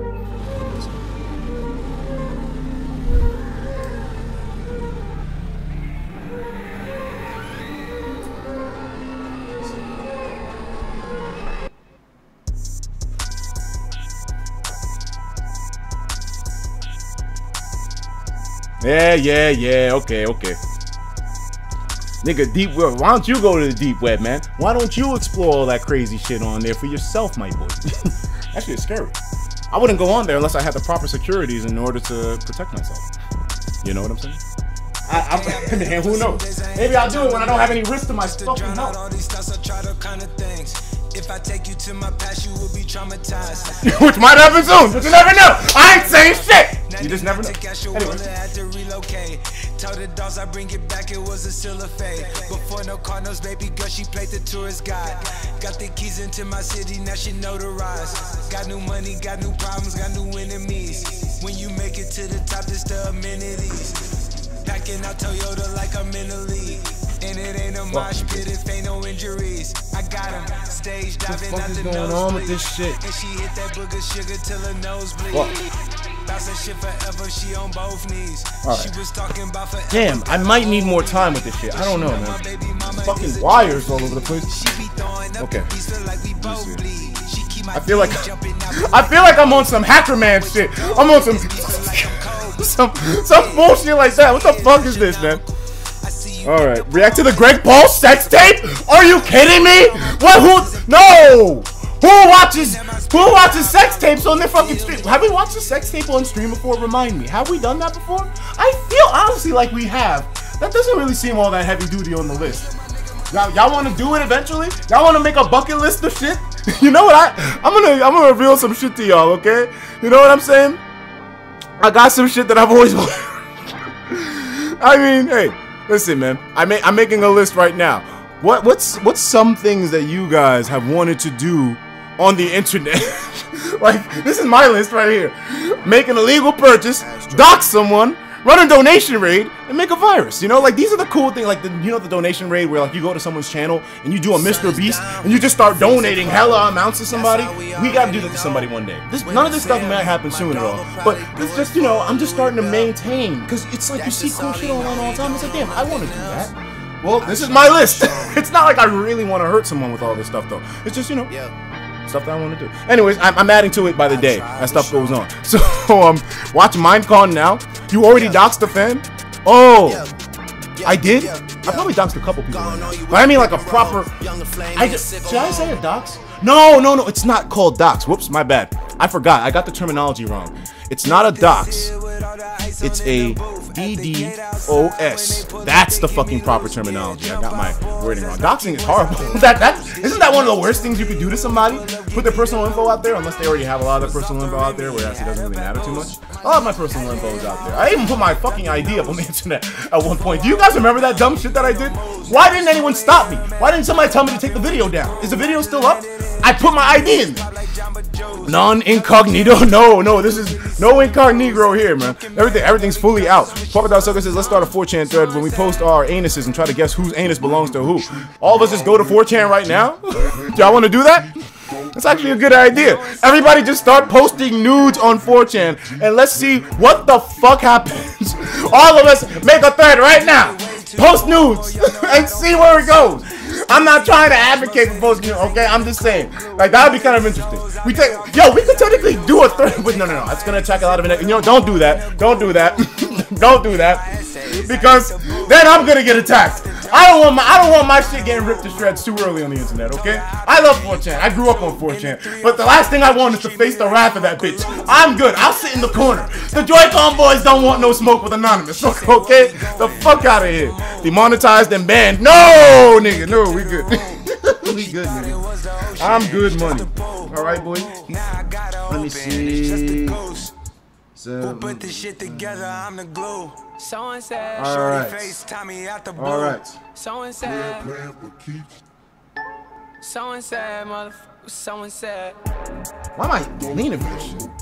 Yeah, yeah, yeah, okay, okay. Nigga, deep web. Why don't you go to the deep web, man? Why don't you explore all that crazy shit on there for yourself, my boy? That shit is scary. I wouldn't go on there unless I had the proper securities in order to protect myself. You know what I'm saying? I, I, man, who knows? Maybe I'll do it when I don't have any risk to my fucking health. If I take you to my past, you will be traumatized. Which might happen soon, but you never know. I ain't saying shit. You just never know. Anyway. Tell the dogs I bring it back, it was a still a fade. Before no Cardinals, baby girl, she played the tourist guide. Got the keys into my city, now she notarized. Got new money, got new problems, got new enemies. When you make it to the top, it's the amenities. Packing out Toyota like I'm in the league. And it ain't a mosh pit if ain't no injuries. I got him stage diving out the nose. What the fuck is going on with this shit? And she hit that booger sugar till her nose bleed. That's a shit forever, she on both knees. She was talking about forever. Damn, I might need more time with this shit. I don't know, man. There's fucking wires all over the place. Okay. I feel like I feel like I'm on some Hacker Man shit. I'm on some some some bullshit like that. What the fuck is this, man? All right, react to the Greg Paul sex tape? Are you kidding me? What? Who? No. Who watches? Who watches sex tapes on their fucking stream? Have we watched a sex tape on stream before? Remind me. Have we done that before? I feel honestly like we have. That doesn't really seem all that heavy duty on the list. Y'all, y'all want to do it eventually? Y'all want to make a bucket list of shit? You know what? I I'm gonna I'm gonna reveal some shit to y'all. Okay? You know what I'm saying? I got some shit that I've always wanted. I mean, hey. Listen, man. I may, I'm making a list right now. What, what's, what's some things that you guys have wanted to do on the internet? Like, this is my list right here. Make an illegal purchase, dox someone, run a donation raid, and make a virus. You know, like these are the cool things. Like the, you know, the donation raid where like you go to someone's channel and you do a Mister Beast and you just start donating hella amounts to somebody. We gotta do that to somebody one day. This, none of this stuff might happen soon at all. But it's just, you know, I'm just starting to maintain because it's like you see cool shit online all the time. It's like, damn, I want to do that. Well, this is my list. It's not like I really want to hurt someone with all this stuff though. It's just, you know, stuff that I want to do. Anyways, I'm, I'm adding to it by the day as stuff goes on. So um, watch Minecon now. You already doxed a fan? Oh, I did? I probably doxed a couple people right now. But I mean like a proper... I just, should I say a dox? No, no, no, it's not called dox. Whoops, my bad. I forgot. I got the terminology wrong. It's not a dox. It's a D D O S. That's the fucking proper terminology. I got my wording wrong. Doxing is horrible. that that isn't that one of the worst things you could do to somebody? Put their personal info out there, unless they already have a lot of their personal info out there, where it actually doesn't really matter too much. A lot of my personal info is out there. I even put my fucking I D up on the internet at one point. Do you guys remember that dumb shit that I did? Why didn't anyone stop me? Why didn't somebody tell me to take the video down? Is the video still up? I put my I D in there. Non-incognito? No, no, this is no incognito here, man. Everything, everything's fully out. Polka Dot Sucker says, let's start a four chan thread when we post our anuses and try to guess whose anus belongs to who. All of us just go to four chan right now? Y'all want to do that? That's actually a good idea. Everybody just start posting nudes on four chan and let's see what the fuck happens. All of us make a thread right now. Post nudes and see where it goes. I'm not trying to advocate for posting nudes, okay? I'm just saying. Like, that would be kind of interesting. We take, yo, we could technically do a thread, but no, no, no. It's going to attract a lot of, you know, don't do that. Don't do that. Don't do that. Because then I'm going to get attacked. I don't want my I don't want my shit getting ripped to shreds too early on the internet, okay? I love four chan. I grew up on four chan. But the last thing I want is to face the wrath of that bitch. I'm good. I'll sit in the corner. The Joy-Con boys don't want no smoke with Anonymous, okay? The fuck out of here. Demonetized and banned. No, nigga. No, we good. totally good, nigga. I'm good money. All right, boy. Let me see. So, put this shit together, I'm the glue. So and said, all right. Face, Tommy out the blue. All right. So and said, so and said, motherfucker, so and said. Why am I leaning for this shit?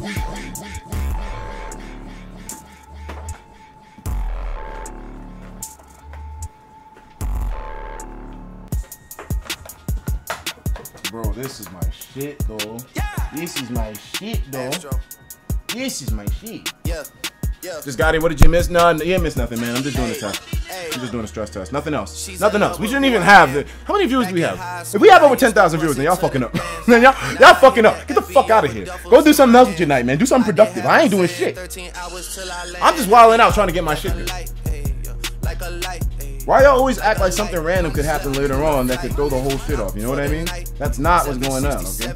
Bro, this is my shit, though. Yeah. This is my shit, though. This is my shit. Yeah. Yeah. Just got it. What did you miss? No, you didn't miss nothing, man. I'm just doing a test. I'm just doing a stress test. Nothing else. Nothing else. We shouldn't even have the. How many viewers do we have? If we have over ten thousand viewers, then y'all fucking up. Then y'all, y'all fucking up. Get the fuck out of here. Go do something else with your night, man. Do something productive. I ain't doing shit. I'm just wilding out trying to get my shit good. Why y'all always act like something random could happen later on that could throw the whole shit off? You know what I mean? That's not what's going on, okay?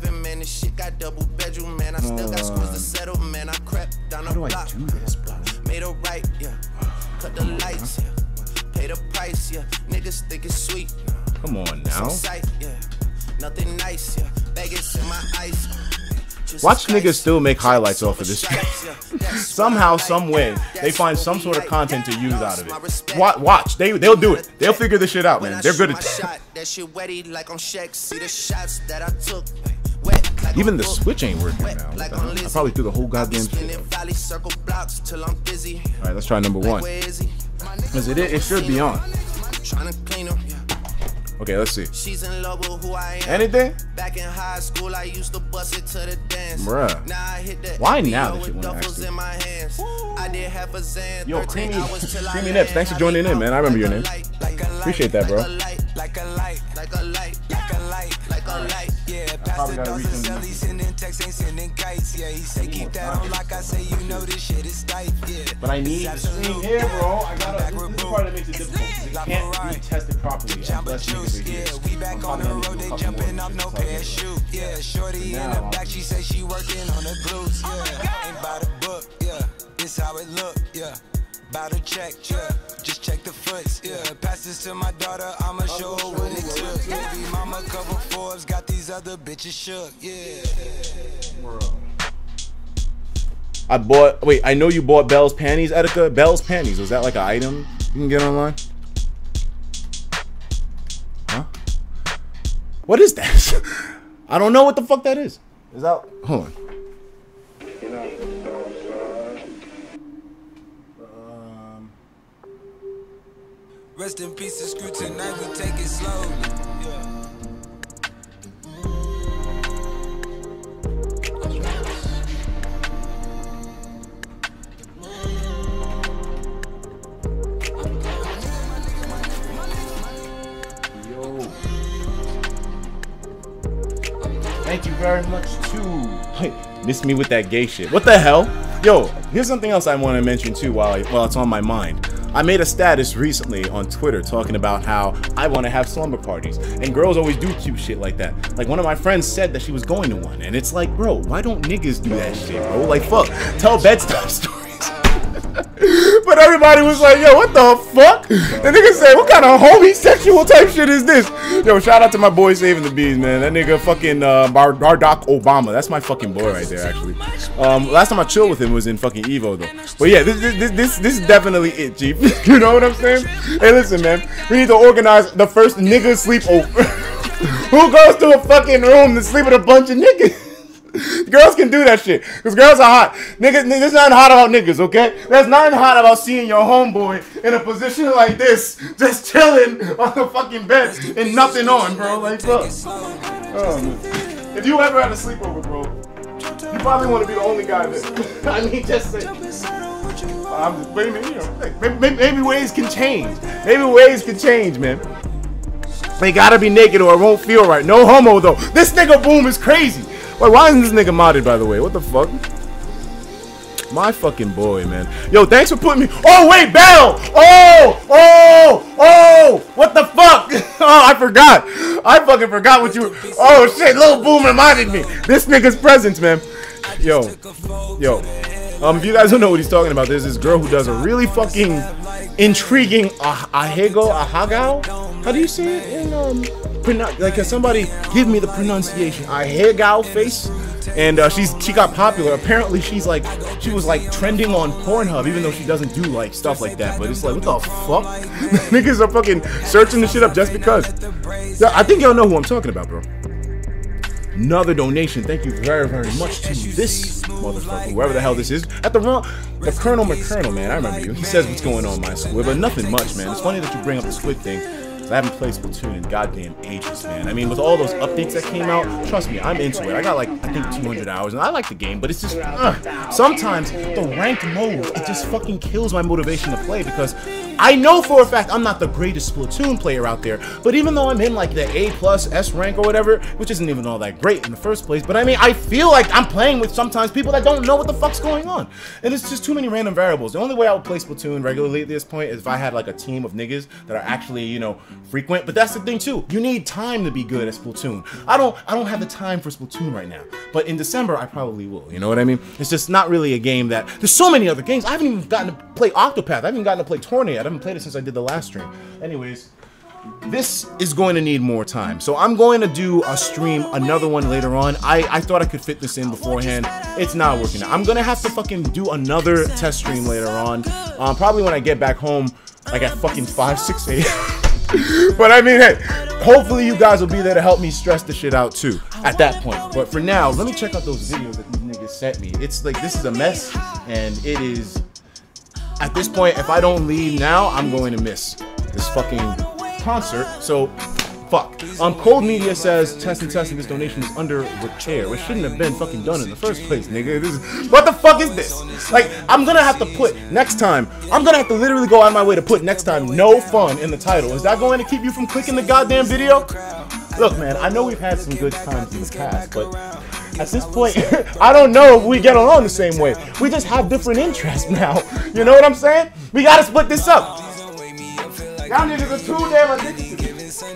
Uh, how do I do this, bro? Made a right, yeah. Cut the lights, yeah. Pay the price, yeah. Niggas think it's sweet. Come on now. Nothing nice, yeah. Vegas in my ice. Watch niggas still make highlights off of this stream. Somehow, some way, they find some sort of content to use out of it. Watch, watch. They, they'll do it. They'll figure this shit out, man. They're good at that. Even the switch ain't working now. I probably threw the whole goddamn shit. Alright, let's try number one. Because it, it should be on. Okay, let's see. She's in love with who I am. Anything? Back in high school, I used to bust it to the dance. Bruh. Now I hit the why now this shit went actually? In my hands. I did half a zan. Yo, Creamy, Creamy Nips, thanks for joining in, man. I remember your name. Appreciate that, bro. Like a light, like a light, like a light, like a light. Yeah, past the dozen cellies, sending texts, ain't sending kites. Yeah, he say keep that on like I say, you know this shit is tight. Yeah. But I need the stream here, bro. I gotta, this is the part that makes it difficult. It can't retest it properly. Unless niggas are here. Yeah, we back on the road, they jumping off no parachute. Yeah, shorty in the back, she say she working on the glutes. Yeah, ain't by the book. Yeah, this how it look. Yeah, by the check. Yeah, just check the foots. Yeah, pass this to my daughter, I'ma show her what it took. Baby mama cover Forbes, got these other bitches shook. Yeah. I bought. Wait, I know you bought Bell's panties, Etika. Bell's panties. Was that like an item you can get online? Huh? What is that? I don't know what the fuck that is. Is that? Hold on. Um. Rest in peace, the screw tonight. We take it slowly. Yeah. Thank you very much too. Hey, miss me with that gay shit. What the hell? Yo, here's something else I want to mention too while, I, while it's on my mind. I made a status recently on Twitter talking about how I want to have slumber parties. And girls always do cute shit like that. Like one of my friends said that she was going to one. And it's like, bro, why don't niggas do that shit, bro? Like, fuck, tell bedtime stories. But everybody was like, yo, what the fuck? The nigga said, what kind of homosexual type shit is this? Yo, shout out to my boy Saving the Bees, man. That nigga fucking uh, Bar Barack Obama. That's my fucking boy right there, actually. Um, last time I chilled with him was in fucking Evo, though. But yeah, this this this, this is definitely it, Chief. You know what I'm saying? Hey, listen, man. We need to organize the first nigga sleepover. Who goes to a fucking room to sleep with a bunch of niggas? Girls can do that shit, because girls are hot. Niggas, there's nothing hot about niggas, okay? There's nothing hot about seeing your homeboy in a position like this, just chilling on the fucking bed and nothing on, bro. Like, fuck. Oh, man. If you ever had a sleepover, bro, you probably want to be the only guy there. I mean, just say. I'm just, maybe, you know, maybe, maybe ways can change. Maybe ways can change, man. They gotta be naked or it won't feel right. No homo, though. This nigga Boom is crazy. Wait, why isn't this nigga modded, by the way? What the fuck? My fucking boy, man. Yo, thanks for putting me. Oh, wait, Bell! Oh! Oh! Oh! What the fuck? Oh, I forgot. I fucking forgot what you were. Oh, shit. Lil Boom reminded me. This nigga's presence, man. Yo. Yo. Um, if you guys don't know what he's talking about, there's this girl who does a really fucking intriguing ah ahego ahagao. How do you say it in um like, can somebody give me the pronunciation? I hear gal face. And uh, she's she got popular. Apparently, she's like she was like trending on Pornhub, even though she doesn't do like stuff like that. But it's like, what the fuck? Niggas are fucking searching this shit up just because. I think y'all know who I'm talking about, bro. Another donation. Thank you very, very much to this motherfucker, whoever the hell this is. At the wrong, the Colonel McColonel, man. I remember you. He says, "What's going on, my squid?" But nothing much, man. It's funny that you bring up the squid thing. I haven't played Splatoon in goddamn ages, man. I mean, with all those updates that came out, trust me, I'm into it. I got like, I think two hundred hours, and I like the game, but it's just, uh, sometimes the ranked mode, it just fucking kills my motivation to play, because I know for a fact I'm not the greatest Splatoon player out there, but even though I'm in like the A plus S rank or whatever, which isn't even all that great in the first place, but I mean, I feel like I'm playing with sometimes people that don't know what the fuck's going on, and it's just too many random variables. The only way I would play Splatoon regularly at this point is if I had like a team of niggas that are actually, you know, frequent. But that's the thing too, you need time to be good at Splatoon. I don't I don't have the time for Splatoon right now, but in December I probably will, you know what I mean? It's just not really a game that, there's so many other games. I haven't even gotten to play Octopath. I haven't even gotten to play Tornado. I haven't played it since I did the last stream. Anyways, this is going to need more time, so I'm going to do a stream, another one later on. I, I thought I could fit this in beforehand. It's not working out. I'm gonna have to fucking do another test stream later on, um, probably when I get back home, like at fucking five, six A M But I mean, hey, hopefully you guys will be there to help me stress the shit out too at that point. But for now, let me check out those videos that these niggas sent me. It's like, this is a mess, and it is, at this point, if I don't leave now, I'm going to miss this fucking concert. So fuck. Um, Cold Media says, testing, testing, this donation is under repair, which shouldn't have been fucking done in the first place, nigga. This is, what the fuck is this? Like, I'm gonna have to put, next time, I'm gonna have to literally go out of my way to put next time, no fun in the title. Is that going to keep you from clicking the goddamn video? Look, man, I know we've had some good times in the past, but at this point, I don't know if we get along the same way. We just have different interests now. You know what I'm saying? We gotta split this up. Y'all niggas are too damn addicted.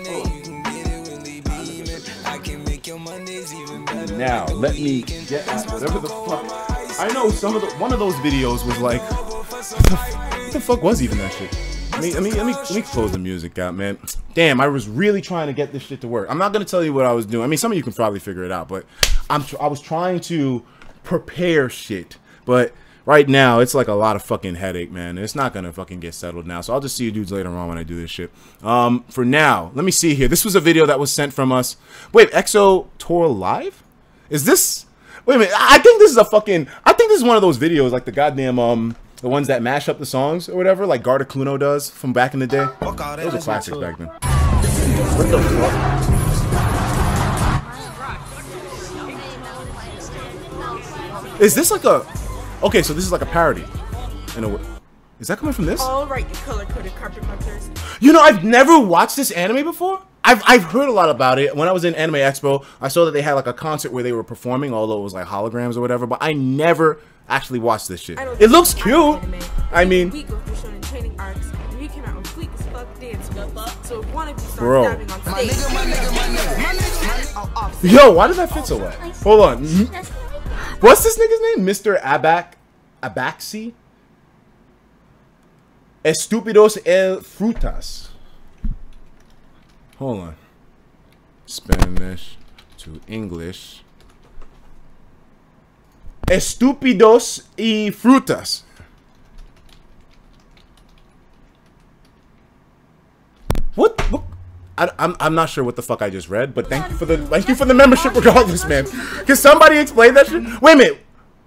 Now, let me get at whatever the fuck. I know some of the, one of those videos was like, what the, what the fuck was even that shit? I mean, I mean, let me, let me close the music out, man. Damn, I was really trying to get this shit to work. I'm not gonna tell you what I was doing. I mean, some of you can probably figure it out, but I'm, I was trying to prepare shit, but right now, it's like a lot of fucking headache, man. It's not gonna fucking get settled now. So I'll just see you dudes later on when I do this shit. Um, for now, let me see here. This was a video that was sent from us. Wait, Exo Tour Live? Is this? Wait a minute. I think this is a fucking. I think this is one of those videos, like the goddamn um, the ones that mash up the songs or whatever, like Gardacuno does from back in the day. Those are classics back then. What the fuck? Is this like a? Okay, so this is like a parody. In a, is that coming from this? All right, you color-coded carpet muckers. You know, I've never watched this anime before. I've I've heard a lot about it. When I was in Anime Expo, I saw that they had like a concert where they were performing, although it was like holograms or whatever. But I never actually watched this shit. It looks cute. I mean, we go through shonen training arcs. We came out on fleek as fuck dance. So if one of you starts bro. dabbing on stage, Yo, why does that fit so well? Hold on. What's this nigga's name? Mister Abac, Abaxi? Estúpidos el frutas. Hold on. Spanish to English. Estúpidos y frutas. What? What? I, I'm I'm not sure what the fuck I just read, but thank you for the thank you for the membership regardless, man. Can somebody explain that shit? Wait a minute.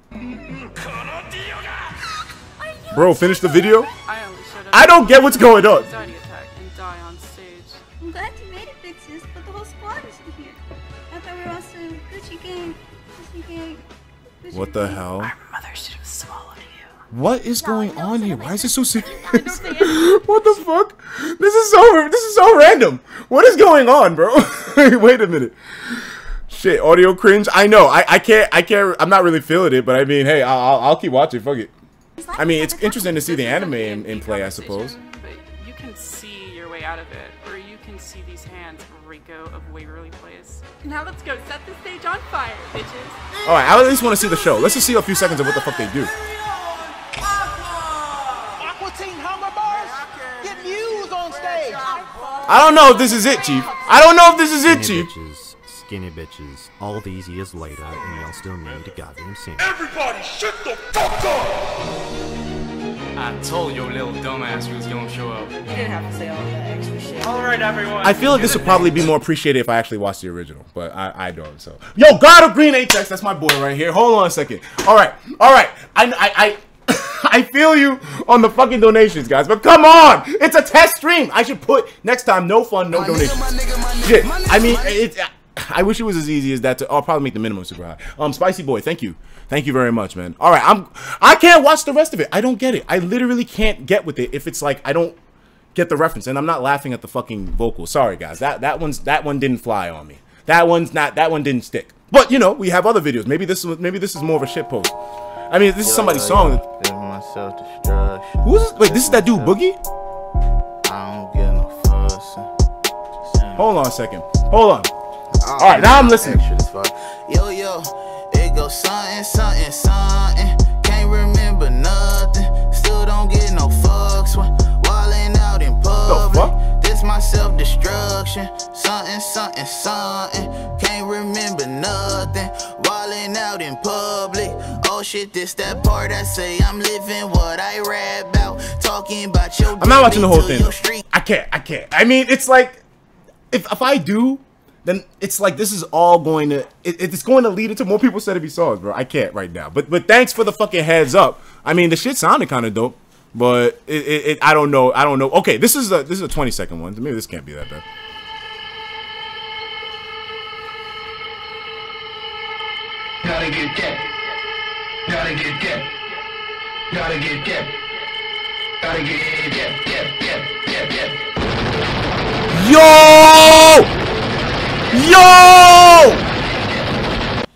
Bro, finish the video. I don't get what's going on. I'm glad you made it, Fixes, but the whole squad is here. I thought we were also Gucci gang. Gucci gang. Gucci What the gang. hell? our mother should have swallowed you. What is going on here? Why is it so serious? What the fuck? This is so this is so random. What is going on, bro? Wait a minute. Shit, audio cringe. I know. I I can't I can't. I'm not really feeling it, but I mean, hey, I'll I'll, I'll keep watching. Fuck it. I mean, it's interesting to see the anime in, in play, I suppose. But you can see your way out of it, or you can see these hands, Rico of Waverly Place. Now let's go set the stage on fire, bitches. All right, I at least want to see the show. Let's just see a few seconds of what the fuck they do. Aqua Teen Hunger Bars? Get Muse on stage. I don't know if this is it, Chief. I don't know if this is it, Skinny Chief. bitches, skinny bitches. All these years later, and y'all still need to goddamn sing. Everybody shut the fuck up! I told your little dumbass he was gonna show up. You didn't have to say all that extra shit. Alright, everyone. I feel like this would probably be more appreciated if I actually watched the original, but I, I don't, so. Yo, God of Green H X, that's my boy right here. Hold on a second. Alright, alright. I, I, I, I feel you on the fucking donations, guys, but come on! It's a test stream! I should put, next time, no fun, no donations. Shit, I mean, it, I wish it was as easy as that to, I'll probably make the minimum super high. Um, Spicy Boy, thank you. Thank you very much, man. Alright, I'm, I can't watch the rest of it. I don't get it. I literally can't get with it if it's like, I don't get the reference, and I'm not laughing at the fucking vocals. Sorry, guys. That that one's that one didn't fly on me. That one's not. That one didn't stick. But you know, we have other videos. Maybe this is maybe this is more of a shit post. I mean, this is somebody's song. Who's this? Wait, this is that dude Boogie? Hold on a second. Hold on. All right, now I'm listening. Yo yo, it goes something, something, something. Can't remember nothing. Still don't get no fucks. Wildin' out in public. This my self-destruction. Something, something, something. Can't remember nothing. Wildin' out in public. Oh shit, this that part I say I'm living what I rap about. Talking about your. I'm not watching the whole thing. I can't. I can't. I mean, it's like if if I do, then it's like this is all going to it, it's going to lead into more people said to be songs, bro. I can't right now. But but thanks for the fucking heads up. I mean, the shit sounded kind of dope. But it, it, it, I don't know. I don't know. Okay, this is a this is a twenty second one. Maybe this can't be that bad. Gotta get that. Gotta get that. Gotta get that. Gotta get that. That. That. That. Yo! Yo!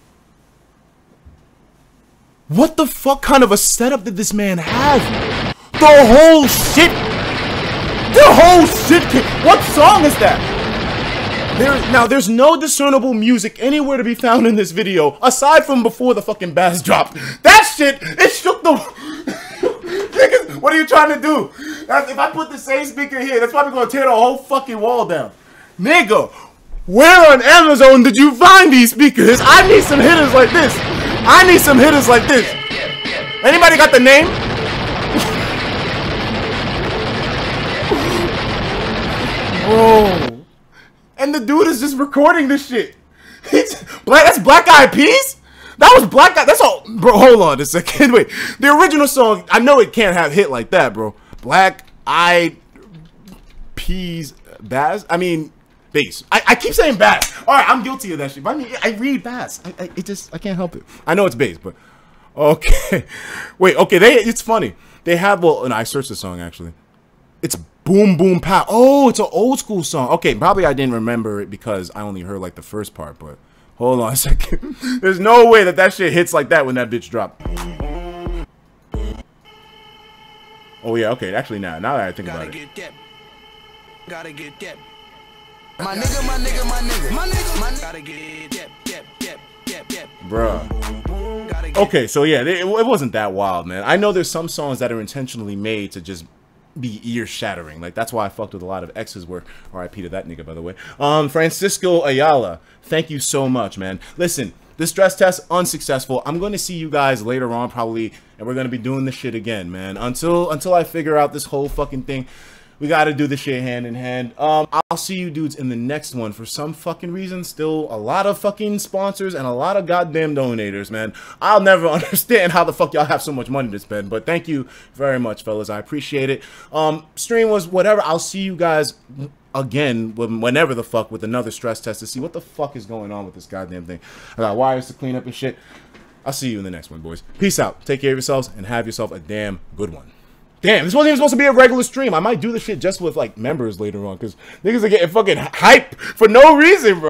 What the fuck kind of a setup did this man have? The whole shit. The whole shit. What song is that? There, now, there's no discernible music anywhere to be found in this video, aside from before the fucking bass dropped. That shit, it shook the... Niggas, what are you trying to do? That's, if I put the same speaker here, that's probably going to tear the whole fucking wall down. Nigga, where on Amazon did you find these speakers? I need some hitters like this. I need some hitters like this. Anybody got the name? Bro. And the dude is just recording this shit. It's black. That's Black Eyed Peas. That was Black Eyed. That's all, bro. Hold on a second. Wait, the original song. I know it can't have hit like that, bro. Black Eyed Peas, bass. I mean, bass. I, I keep saying bass. All right, I'm guilty of that shit. But I mean, I read bass. I, I it just I can't help it. I know it's bass, but okay. Wait, okay. They. It's funny. They have. Well, and I searched the song actually. It's Boom Boom Pow. Oh, it's an old school song. Okay, probably I didn't remember it because I only heard like the first part, but hold on a second. There's no way that that shit hits like that when that bitch dropped. Oh yeah, okay. Actually, now, now that I think about it. Gotta get that. My nigga, my nigga, my nigga, my nigga, my nigga. Gotta get that, that, that, that, that. Bruh. Okay, so yeah, it, it wasn't that wild, man. I know there's some songs that are intentionally made to just be ear shattering. Like that's why I fucked with a lot of X's work. R I P to that nigga, by the way. Um, Francisco Ayala, thank you so much, man. Listen, this stress test unsuccessful. I'm going to see you guys later on probably, and we're going to be doing this shit again, man. Until until I figure out this whole fucking thing. We got to do this shit hand in hand. Um, I'll see you dudes in the next one. For some fucking reason, still a lot of fucking sponsors and a lot of goddamn donators, man. I'll never understand how the fuck y'all have so much money to spend. But thank you very much, fellas. I appreciate it. Um, stream was whatever. I'll see you guys again whenever the fuck with another stress test to see what the fuck is going on with this goddamn thing. I got wires to clean up and shit. I'll see you in the next one, boys. Peace out. Take care of yourselves and have yourself a damn good one. Damn, this wasn't even supposed to be a regular stream. I might do this shit just with, like, members later on, because niggas are getting fucking hype for no reason, bro.